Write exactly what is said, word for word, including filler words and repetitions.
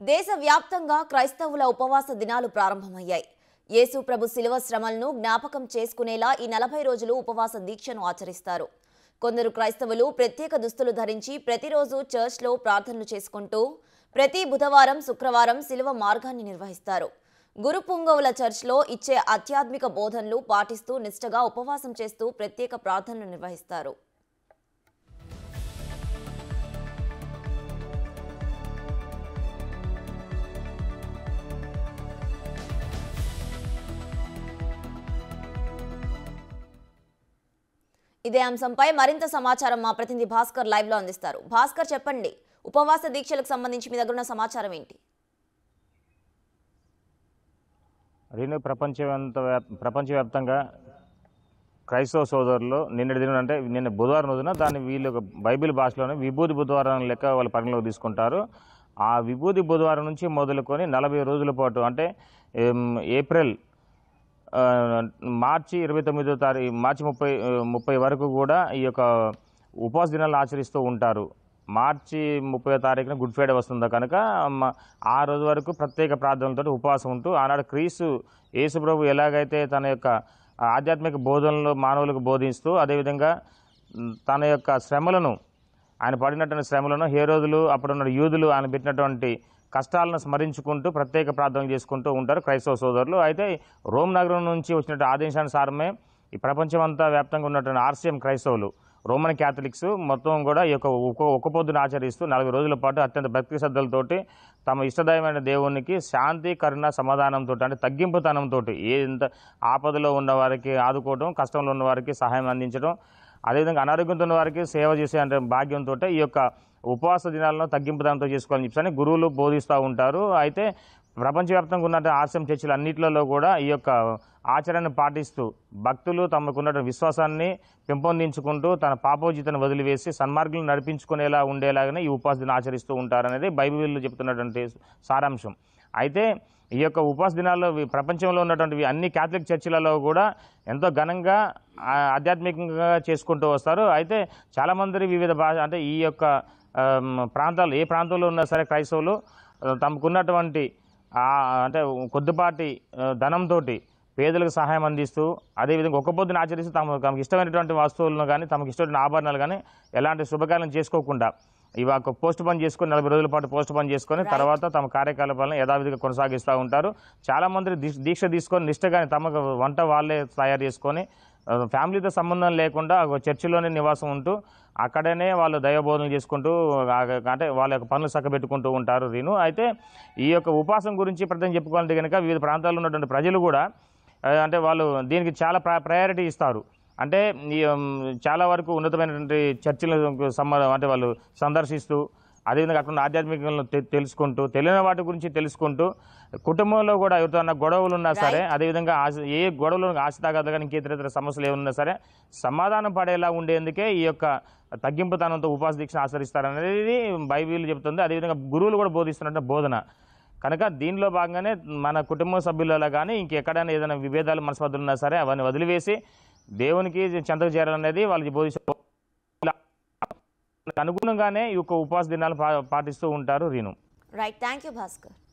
దేశవ్యాప్తంగా క్రైస్తవుల ఉపవాస దినాలు ప్రారంభమయ్యాయి. యేసు ప్రభు శిలువ శ్రమలను జ్ఞాపకం చేసుకునేలా ఈ నలభై రోజులు ఉపవాస దీక్షను ఆచరిస్తారు. కొందరు క్రైస్తవులు ప్రత్యేక దుస్తులు ధరించి ప్రతిరోజు చర్చ్లో ప్రార్థనలు చేసుకుంటూ ప్రతి బుధవారం శుక్రవారం శిలువ మార్గాన్ని నిర్వహిస్తారు. గురు పుంగవుల చర్చ్లో ఇచ్చే ఆధ్యాత్మిక బోధనలు పాటిస్తూ నిష్ఠగా ఉపవాసం చేస్తూ ప్రత్యేక ప్రార్థనలు నిర్వహిస్తారు. ఇదే అంశంపై మరింత సమాచారం మా ప్రతినిధి భాస్కర్ లైవ్ లో అందిస్తారు. భాస్కర్, చెప్పండి, ఉపవాస దీక్షలకు సంబంధించి మీ దగ్గర ఉన్న సమాచారం ఏంటి? రీను, ప్రపంచ ప్రపంచవ్యాప్తంగా క్రైస్తవ సోదరులు నిన్నటి దినం అంటే నిన్న బుధవారం రోజున దాన్ని వీళ్ళు బైబిల్ భాషలోనే విభూతి బుధవారం లెక్క వాళ్ళు పరిగణలోకి తీసుకుంటారు. ఆ విభూతి బుధవారం నుంచి మొదలుకొని నలభై రోజుల పాటు అంటే ఏప్రిల్ మార్చి ఇరవై తొమ్మిదో తారీఖు మార్చి ముప్పై ముప్పై వరకు కూడా ఈ యొక్క ఉపవాస దినాలను ఆచరిస్తూ ఉంటారు. మార్చి ముప్పై తారీఖున గుడ్ ఫ్రైడే వస్తుందో కనుక ఆ రోజు వరకు ప్రత్యేక ప్రార్థనలతో ఉపవాసం ఉంటూ ఆనాడు క్రీస్తు యేసు ప్రభు ఎలాగైతే తన యొక్క ఆధ్యాత్మిక బోధనలు మానవులకు బోధిస్తూ అదేవిధంగా తన యొక్క శ్రమలను ఆయన పడినటువంటి శ్రమలను హేరోదులు అప్పుడున్న యూదులు ఆయన పెట్టినటువంటి కష్టాలను స్మరించుకుంటూ ప్రత్యేక ప్రార్థనలు చేసుకుంటూ ఉంటారు క్రైస్తవ సోదరులు. అయితే రోమ్ నగరం నుంచి వచ్చినట్టు ఆదేశానుసారమే ఈ ప్రపంచమంతా వ్యాప్తంగా ఉన్నటువంటి ఆర్సీఎం క్రైస్తవులు రోమన్ క్యాథలిక్స్ మొత్తం కూడా ఈ యొక్క ఒక్క పొద్దును ఆచరిస్తూ నలభై రోజుల పాటు అత్యంత భక్తి శ్రద్ధలతోటి తమ ఇష్టదైవమైన దేవునికి శాంతి కరుణ సమాధానంతో అంటే తగ్గింపుతనంతో ఎంత ఆపదలో ఉన్న వారికి ఆదుకోవడం, కష్టంలో ఉన్న వారికి సహాయం అందించడం, అదేవిధంగా అనారోగ్యంతో ఉన్న వారికి సేవ చేసే అంటే భాగ్యంతో ఈ యొక్క ఉపవాస దినాలను తగ్గింపుదనంతో చేసుకోవాలని చెప్పని గురువులు బోధిస్తూ ఉంటారు. అయితే ప్రపంచవ్యాప్తంగా ఉన్న ఆర్సీఎం చర్చిలు అన్నింటిలో కూడా ఈ యొక్క ఆచరణను పాటిస్తూ భక్తులు తమకున్న విశ్వాసాన్ని పెంపొందించుకుంటూ తన పాపోజితను వదిలివేసి సన్మార్గులను నడిపించుకునేలా ఉండేలాగానే ఈ ఉపవాస దినం ఆచరిస్తూ ఉంటారనేది బైబిల్లో చెప్తున్నటువంటి సారాంశం. అయితే ఈ యొక్క ఉపవాస దినాల్లో ప్రపంచంలో ఉన్నటువంటి అన్ని క్యాథలిక్ చర్చిలలో కూడా ఎంతో ఘనంగా ఆధ్యాత్మికంగా చేసుకుంటూ వస్తారు. అయితే చాలామంది వివిధ భాష అంటే ఈ యొక్క ప్రాంతాలు ఏ ప్రాంతంలో ఉన్నా సరే క్రైస్తవులు తమకున్నటువంటి అంటే కొద్దిపాటి ధనంతో పేదలకు సహాయం అందిస్తూ అదేవిధంగా ఒక్క పొద్దున ఆచరిస్తూ తమ తమకు ఇష్టమైనటువంటి వస్తువులను కానీ తమకు ఇష్టమైన ఆభరణాలు కానీ ఎలాంటి శుభకార్యం చేసుకోకుండా ఇవాళ పోస్ట్ పని చేసుకొని నలభై రోజుల పాటు పోస్ట్ పని చేసుకొని తర్వాత తమ కార్యకలాపాలను యథావిధిగా కొనసాగిస్తూ ఉంటారు. చాలామంది దీక్ష తీసుకొని నిష్టగానే తమకు వంట వాళ్ళే తయారు చేసుకొని ఫ్యామిలీతో సంబంధం లేకుండా చర్చిలోనే నివాసం ఉంటూ అక్కడనే వాళ్ళు దైవబోధనలు చేసుకుంటూ అంటే వాళ్ళ యొక్క పనులు చక్కబెట్టుకుంటూ ఉంటారు. రీను, అయితే ఈ యొక్క ఉపవాసం గురించి ప్రతి చెప్పుకోవాలంటే కనుక వివిధ ప్రాంతాల్లో ఉన్నటువంటి ప్రజలు కూడా అంటే వాళ్ళు దీనికి చాలా ప్రయారిటీ ఇస్తారు. అంటే చాలా వరకు ఉన్నతమైనటువంటి చర్చిలకు సంబ అంటే వాళ్ళు సందర్శిస్తూ అదేవిధంగా అక్కడ ఆధ్యాత్మికంగా తెలుసుకుంటూ తెలియని వాటి గురించి తెలుసుకుంటూ కుటుంబంలో కూడా ఎవరితో గొడవలు ఉన్నా సరే అదేవిధంగా ఏ గొడవలు ఆశతాగాద కానీ ఇంకేతర సమస్యలు ఏమున్నా సరే సమాధానం పడేలా ఉండేందుకే ఈ యొక్క తగ్గింపుతనంతో ఉపవాస దీక్షను ఆచరిస్తారనేది బైబిల్ చెబుతుంది. అదేవిధంగా గురువులు కూడా బోధిస్తున్నట్టు బోధన కనుక దీనిలో భాగంగానే మన కుటుంబ సభ్యులలో కానీ ఇంకెక్కడైనా ఏదైనా విభేదాలు మనస్పర్ధలు ఉన్నా సరే అవన్నీ వదిలివేసి దేవునికి చెంతకు చేరాలనేది వాళ్ళు బోధిస్తారు. అనుగుణంగానే ఈ యొక్క ఉపవాస దినాలు పాటిస్తూ ఉంటారు. Reenu, right, thank you Bhaskar.